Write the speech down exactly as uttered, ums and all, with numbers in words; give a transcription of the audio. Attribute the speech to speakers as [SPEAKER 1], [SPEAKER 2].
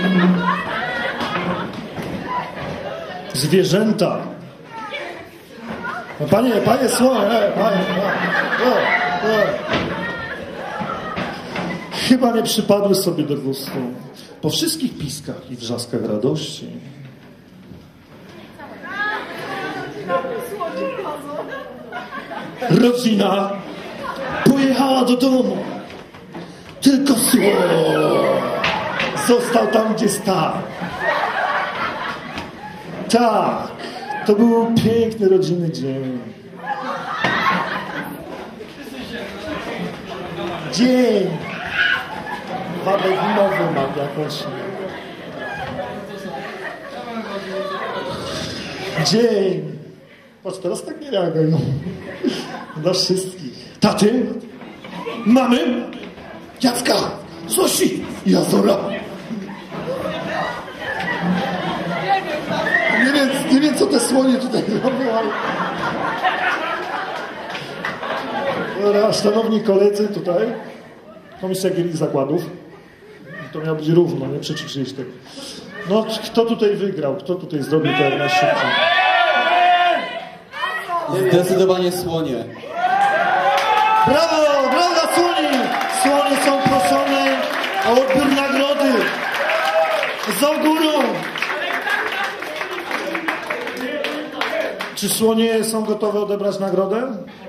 [SPEAKER 1] Zwierzęta. No panie, panie słonie, e, panie, e, e, e. Chyba nie przypadły sobie do gustu. Po wszystkich piskach i wrzaskach radości. Rodzina pojechała do domu. Tylko słoń został tam, gdzie stał. Tak, to był piękny rodzinny dzień. Dzień. Wabek winowy mam jakąś. Dzień. Patrz, teraz tak nie reagują. Dla wszystkich. Taty, mamy, Jacka, Zosi i Azora. Nie wiem, nie wiem, co te słonie tutaj robią, ale... Dobra, szanowni koledzy tutaj, Komisja Gier Zakładów. To miało być równo, nie przeczyczyć tego. No, kto tutaj wygrał? Kto tutaj zrobił to jak najszybciej?
[SPEAKER 2] Zdecydowanie słonie.
[SPEAKER 1] Brawo! Brawo dla słoni! Słonie są proszone o odbiór nagrody. Za górą! Czy słonie są gotowe odebrać nagrodę?